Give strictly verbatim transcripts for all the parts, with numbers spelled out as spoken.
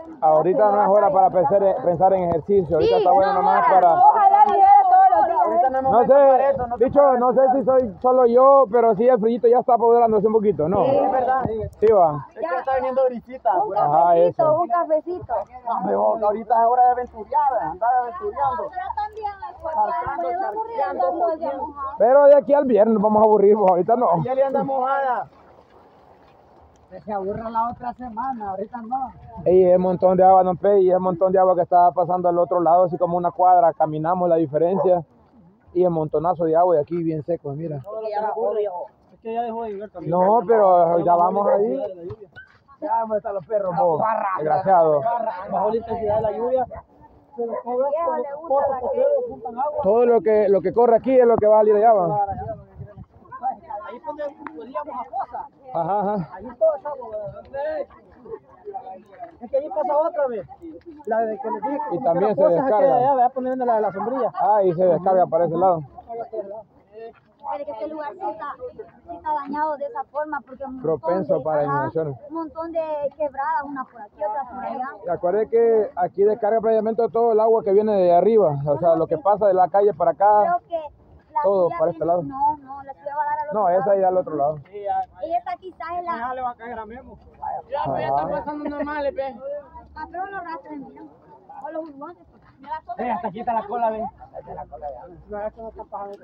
Ahorita no es hora para pensar, pensar en ejercicio, ahorita Sí, está bueno no, nomás ahora, para... Ojalá dijera todos los días. Ahorita no hemos No visto para sé, eso, no dicho, no sé si soy solo yo, pero sí el frillito ya está apoderándose un poquito, ¿no? es verdad. Sí va. Es que está viniendo brisita. Un Ajá, cafecito, eso. un cafecito. No, pero ahorita es hora de aventurear, andar aventureando. Charcando, charqueando. Pero de aquí al viernes nos vamos a aburrir, pues ahorita no. Ya le anda mojada. Se aburra la otra semana, ahorita no. Y es un montón de agua, don Pe, y es un montón de agua que está pasando al otro lado, así como una cuadra, caminamos la diferencia. Y el montonazo de agua de aquí bien seco, mira. Es que ya dejó de llover también. No, pero ya vamos ahí. Ya vamos a estar los perros, vos. Desgraciado. Bajó la intensidad de la lluvia. Pero todo esto, pozos potreros, juntan agua. Todo lo que, lo que corre aquí es lo que va a salir allá, va. Ahí donde podíamos a cosas. Ajá, ajá. Ahí todo esa agua. Es que ahí pasa otra vez. La de que les dije que Y como también que se la cosa descarga. aquella de allá, vaya poniendo la de la sombrilla. Ah, y se descarga para ese lado. Pero que este lugar sí está, sí está dañado de esa forma porque un montón Propenso de, para ajá, inundaciones. un montón de quebradas, una por aquí, otra por allá. Y acuérdate que aquí descarga prácticamente todo el agua que viene de arriba. O sea, lo que pasa de la calle para acá. Creo que la Todo ciudad para este viene- lado. No, no, la ciudad va a dar al otro No, lado. esa irá al otro lado. Y esta quizás es la... Ya le va a caer a Memo. Ya, pues, ya está pasando normal, pe. Ah, pero los rastros, mira. O los burbones. Eh, hasta aquí está la cola, ve. No, esto no está pasando.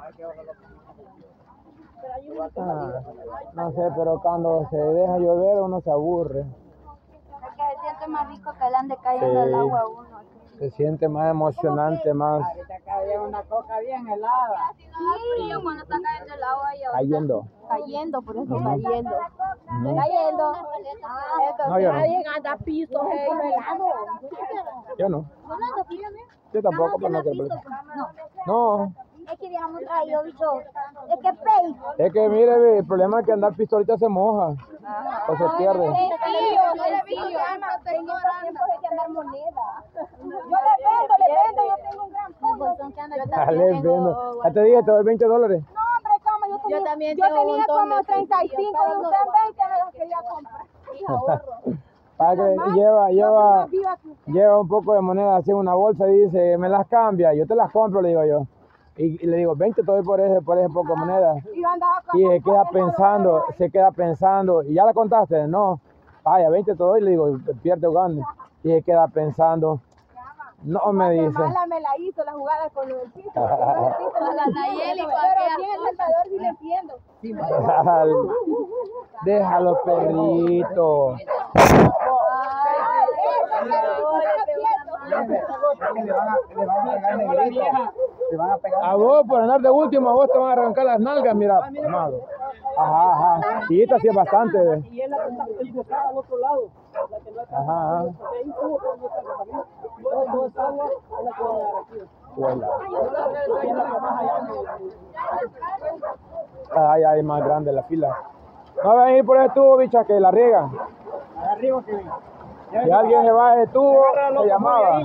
Ah, no sé, pero cuando se deja llover uno se aburre. Es que se siente más rico que le ande cayendo Sí. el agua a uno. Se siente más emocionante, más Ahorita cae una coca bien helada. Sí, frío cuando está cayendo el agua y ahorita- cayendo. Cayendo, por eso Ujú. cayendo. Ujú. Cayendo. No, yo no. anda pisos helado. Yo no. No, no, fíjame. Yo tampoco, pero no No, quiero. no. No, Es que habíamos traído, bicho. Es que pay. es que mire, ve, el problema es que andar pisto ahorita se moja o se pierde. Es frío, no le vi que tengo tiempo de andar moneda. Yo le vendo, le vendo, yo tengo un gran puño. Dale, vendo. Ya te dije, te doy veinte dólares. No, hombre, cama, yo tenía, Yo también yo tengo un tenía montón como de treinta y cinco, para usted los- veinte me las quería comprar. Y ahorro. Para que Normal. lleva, Yo lleva, soy más viva que usted. lleva un poco de moneda así en una bolsa y dice, me las cambia, yo te las compro, le digo yo. Y, y le digo, veinte te doy por ese, por ese poco de moneda. Y yo andaba con Y se queda con- pensando, se queda pensando, y ya la contaste, no, vaya, veinte te doy, le digo, pierde o gane. Y se queda pensando, no me dice. Guatemala me la hizo la jugada con lo del piso. La Nayeli, Pero aquí en El Salvador sí le entiendo. Déjalo, déjalo, perrito. Le van a pegar. A vos, por andar de último, a vos te van a arrancar las nalgas, mira. Amado. Ajá, ajá. Y esta sí es bastante, ve. Y es la que está enfocada al otro lado. La que no está. Ajá, ajá. Porque hay un tubo que no está también. Todo, todo esa agua es la que va a dar aquí. Huela. Y es la que más allá. Ay, ay, más grande la fila. No van a ir por ese tubo, bicha, que la riegan. Allá arriba que ven. Si alguien se va de ese tubo, se llamaba.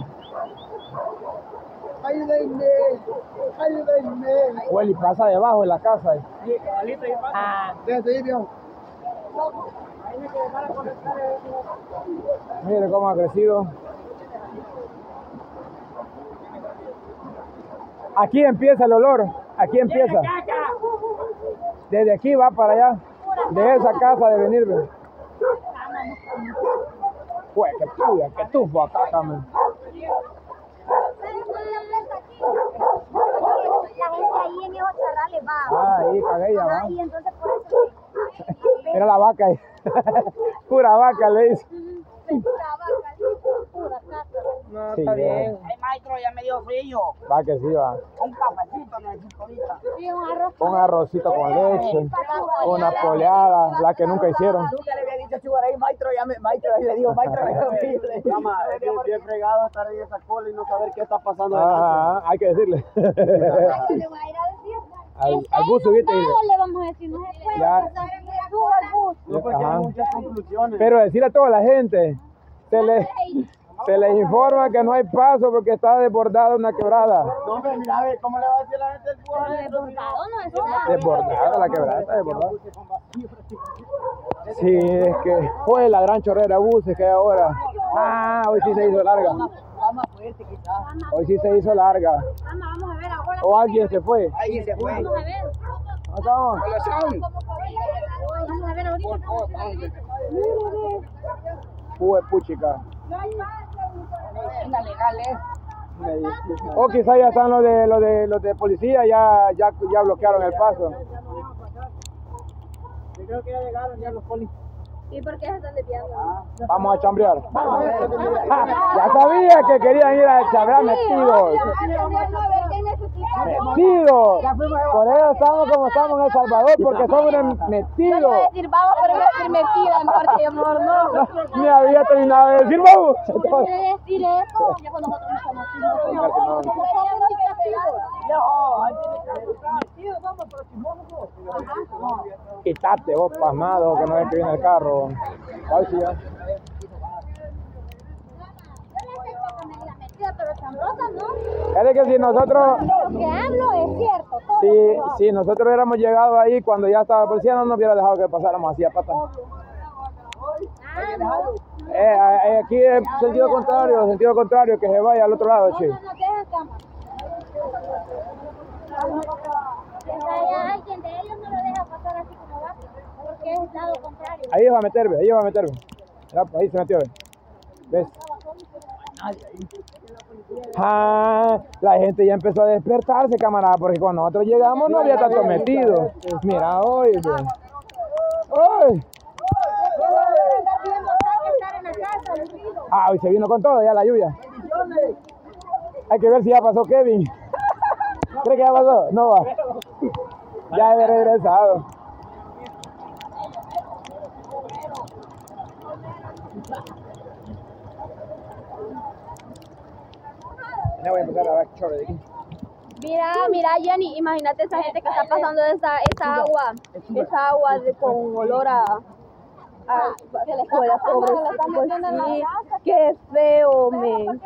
Ayúdenme, ayúdenme. Huele y pasa debajo de la casa. Sí, cabalito, ahí pasa. Desde ahí, viejo. Ahí me quedé para conectar. Mire cómo ha crecido. Aquí empieza el olor, aquí empieza. Desde aquí va para allá, de esa casa de venir. ve. Jue, qué puya, qué tufo acá, camen. La gente ahí en esos charrales va. Ah, ahí, caguella, va. Ajá, y entonces por eso. Mira la vaca ahí. Pura vaca, le dice. Pura vaca, pura casa. No, Sí, está ya. bien. Ay, maestro, ya me dio frío. Va que sí, va. Un cafecito necesito ahorita. Y un arroz. Un arrocito con leche, una poleada, la que nunca hicieron. Nunca le había dicho Chugaray, maestro, ya me, maestro, ahí le digo, maestro, ya me frío. Mamá, es que es bien fregado estar en esa cola y no saber qué está pasando adelante. Ajá, hay que decirle. Ay, yo le voy a ir a decir. Al, Es al bus el subiste y inundado, le vamos a decir, no se puede Ya. pasar en el tubo al bus. No, porque Ajá. hay muchas conclusiones. Pero decirle a toda la gente, se les, se les informa que no hay paso porque está desbordada una quebrada. No, hombre, mira, a ver, ¿cómo le va a decir a la gente el pueblo? Desbordado no es nada. Desbordada la quebrada, está desbordada. Sí, es que fue la gran chorrera de buses que hay ahora. Ah, hoy sí se hizo larga. Cama fuerte quizás. Hoy sí se hizo larga. Vamos, vamos a ver ahora. O alguien se fue. Alguien se fue. Vamos a ver. ¿No estamos? Vamos a ver ahorita. Uy, puchica. La legal es. O quizá ya están los de los de los de policía, ya ya ya bloquearon el paso. Yo creo que ya llegaron ya los policías. ¿Y por qué se están desviando? Vamos a chambrear. Ya sabía que querían ir a chambrear metidos. Metidos. Por eso estamos como estamos en El Salvador, porque somos metidos. No decir vamos, pero voy a decir metida, mejor que mejor no. Ni había terminado de decir vamos. Quiere decir eso. Ya cuando nosotros nos conocimos. Quítate vos, pasmado, que no ves que viene el carro. Ay, sí, ya. Pero chambrosa, ¿no? Es de que si nosotros, Lo que hablo es cierto. Todo. si, si nosotros hubiéramos llegado ahí cuando ya estaba la policía, no nos hubiera dejado que pasáramos así a pata. Ah, no. Eh, eh, aquí es sentido contrario, sentido contrario, que se vaya al otro lado, che. No nos dejan cámara. Si hay alguien de ellos no lo deja pasar así como va, porque es el lado contrario. Ahí va a meterme, ahí va a meterme. Ya, ahí se metió, ¿ves? ¿Ves? Ah, la gente ya empezó a despertarse, camarada, porque cuando nosotros llegamos no había tanto metido. Mira, hoy, ven. ¡Ay! Ah, hoy se vino con todo, ya la lluvia. Hay que ver si ya pasó Kevin. ¿Cree que ya pasó? No va. Ya he regresado. Ya voy a empezar a dar chorro de aquí. Mira, mira Jenny, imagínate esa gente que está pasando esa, esa agua, esa agua de, con olor a, a de la escuela, pobre, pues sí, qué feo, men.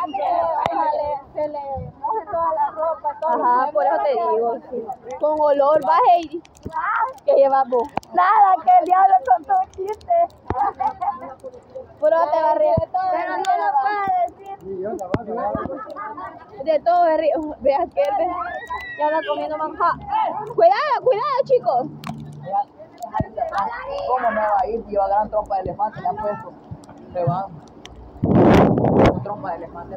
Se le moje toda la ropa, todo. Ajá, por eso te digo, sí. Con olor, baje y ¿qué llevas vos? Nada, que el diablo contó un chiste. Puro te va a reír. Pero no lo puedo decir. De todo de río. Veas que él ve. Ya anda comiendo manjar. Cuidado, cuidado, chicos. ¿Cómo me va a ir? Lleva gran trompa de elefante, le han puesto. Se van. Trompa de elefante.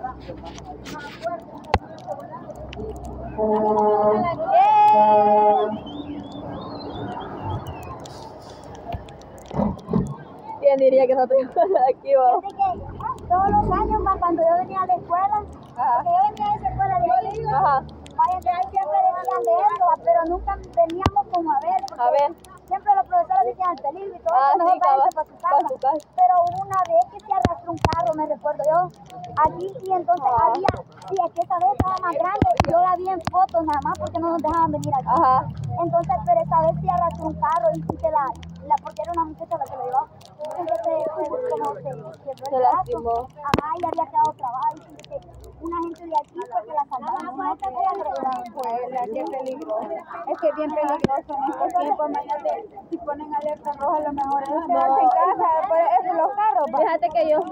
¿Quién diría que no te iba aquí, va? Fíjate que todos los años, ma, cuando yo venía a la escuela, Ajá. porque yo venía a esa escuela de ahí, Ajá. vaya que ahí siempre decían de eso, va, pero nunca veníamos como a ver, porque A ver. siempre los profesores decían el peligro y todo Ah, eso, mejor sí, cabal, váyanse para su para casa. su casa. Pero hubo una vez que se arrastró un carro, me recuerdo yo, aquí, y entonces Ah. había, sí, es que esa vez estaba más grande, yo la vi en fotos nada más porque no nos dejaban venir aquí. Ajá. Entonces, pero esa vez sí arrastró un carro y sí se la, la porque era una muchacha la que lo llevaba. Entonces, pues, como se quebró Se el brazo. lastimó. Ajá, y había quedado trabada y sí, que una gente de aquí fue que la salvaron. Una que la llevaron. Escuela, qué peligroso. Es que es bien peligroso en estos tiempos, imagínate, si ponen alerta roja, lo mejor es quedarse en casa, después es los carros. va. Fíjate que yo.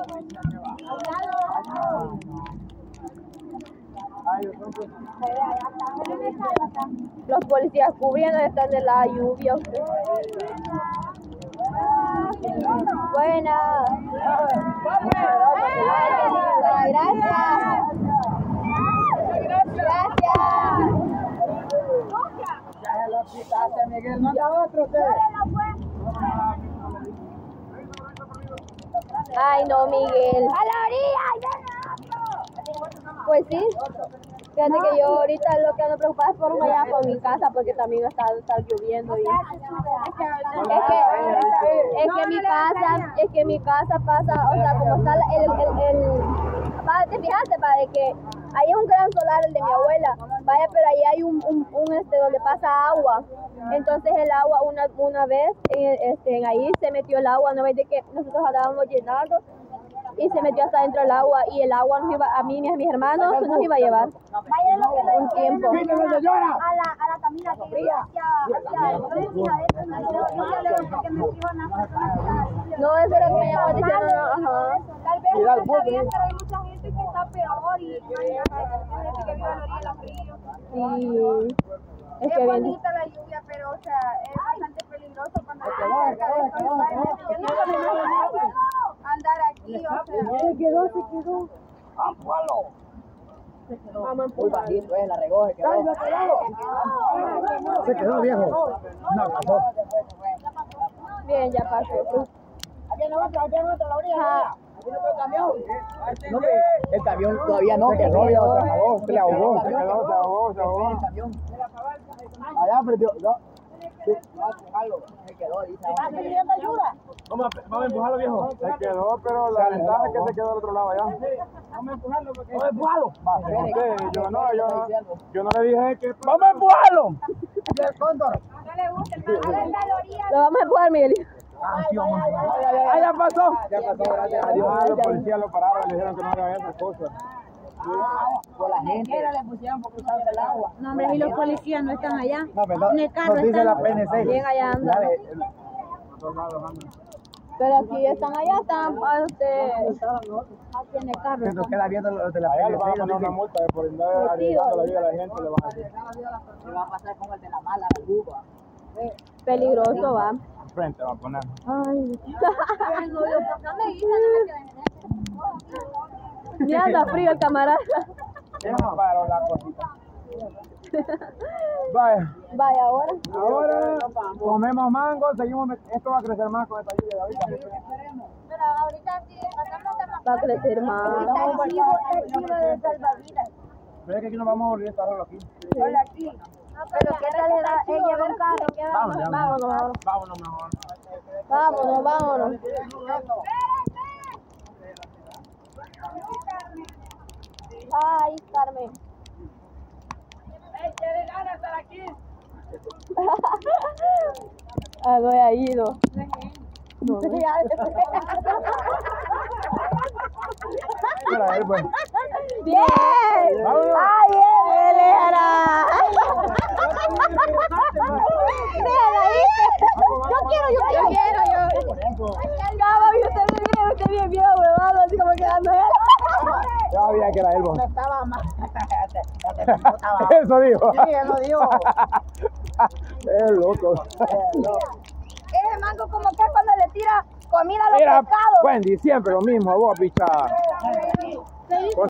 Los policías cubriendo están de la lluvia. Buena. Gracias. Gracias, Miguel. ¿No anda otro usted? Ay, no, Miguel. ¡A la orilla! Pues sí. Fíjate que yo ahorita lo que ando preocupada es por allá por mi casa porque también está, está lloviendo y es que es que mi casa es que mi casa pasa, o sea, como está el el el, el va, te fijaste para de que ahí es un gran solar el de mi abuela, vaya, pero ahí hay un, un, un este donde pasa agua, entonces el agua una una vez en, este en ahí se metió el agua, no ves de que nosotros andábamos llenando y se metió hasta dentro del agua y el agua nos iba, a mí y a mis hermanos nos iba a llevar Vaya lo que le un tiempo. a la, a la Camila que ella hacía, hacía, yo le decía de eso, yo le porque me dijo una persona. No, eso es lo que me llamó diciendo, no, ajá. Tal vez Mira el está bus, bien, ¿eh? pero hay mucha gente que está peor y imagínate, hay gente que vive a la orilla de los ríos. Sí. Es Es que bien. bonita la lluvia, pero o sea, es bastante peligroso cuando estás cerca de estos lugares. Yo nunca me imaginé andar aquí, o sea. Se quedó, se quedó. Muy bajito, eh, la regó, se quedó. Se quedó viejo. No, pasó. Bien, ya pasó. Aquí no otro, aquí no otro, la orilla. Ah. Aquí no otro camión. No, hombre, el camión todavía no, Se que quedó, no, viejo, se no, ahogó, se le ahogó, se el camión, quedó, se ahogó, se ahogó. el camión. Allá perdió, no. Sí, vamos a empujarlo. Se quedó, dice. ¿Estás pidiendo ayuda? Vamos a, vamos a empujarlo, viejo. Se quedó, pero la ventaja es que se quedó al otro lado allá. Vamos a empujarlo. Vamos a empujarlo. Va, no sé, yo no, yo no, yo no le dije que... ¡Vamos a empujarlo! El cóndor. No le gusta el mar, a la orilla. Lo vamos a empujar, Miguel. Ah, sí, vamos a empujarlo. ¡Ah, ya pasó! Ya pasó, gracias a Dios. Ah, los policías lo pararon, le dijeron que no hagan esas cosas. Por la gente. le pusieron por cruzar el agua. No, hombre, y los policías no están allá. No, pero En el carro nos dice están. la P N C. Bien allá anda. Ya, eh, los soldados andan. Pero aquí están allá, están ah, este, aquí en el carro. Se nos queda viendo los de la Allá P le N van a C. poner una multa por andar arriesgando la vida de la gente. Le van a decir. Se va a pasar como el de la mala, la uva. Peligroso, va. Frente va a poner. Ay. Ni anda frío el camarada. Ya me paró la cosita. Vaya, Vaya, ahora. ahora comemos mango, seguimos, met- esto va a crecer más con esta lluvia de ahorita. Pero ahorita sí, pasamos de más. Va a crecer más. Está chivo, está chivo de salvavidas. Pero es que aquí nos vamos a volver a estar solo aquí. Hola, aquí. Pero qué tal era, él lleva un carro, ¿qué va? Vámonos, ya, Vámonos, vámonos. vámonos mejor. Vámonos, vámonos. Ay, Carmen. Ah, no he ido. No, no. Mira, él, pues. ¡Bien! Vámonos. ¡Ay, bien, Elena! ¡Mira, ¿viste? Yo quiero, yo quiero. Yo quiero, yo. Cama, y usted bien, bien, usted bien, bien, huevado, así como quedando él. Ya sabía que era él, pues. Estaba mal. Eso dijo. Sí, él lo dijo. Es loco. Ese mango como que cuando le tira comida a los Mira, pescados. Wendy, siempre lo mismo, vos, picha.